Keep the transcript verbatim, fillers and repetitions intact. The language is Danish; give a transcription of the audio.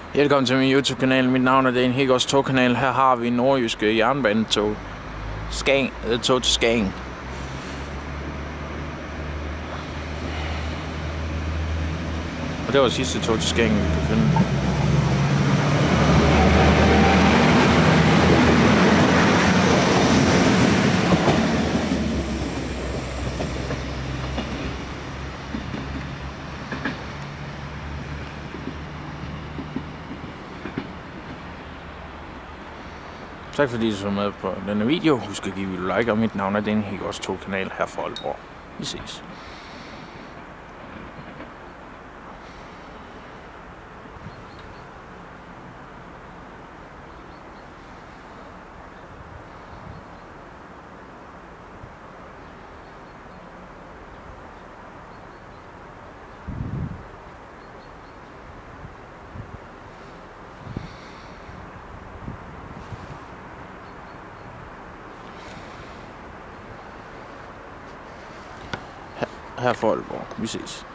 Velkommen til min YouTube-kanal. Mit navn er Dan Hækkers togkanal. Her har vi nordjyske jernbanetog. Skagen, øh, tog til Skagen. Og det var sidste tog til Skagen, vi kunne finde. Tak fordi I så med på denne video. Husk at give et like, og mit navn er Dan Hækkers togkanal her fra Aalborg. Vi ses. Her fra Aalborg. Vi ses.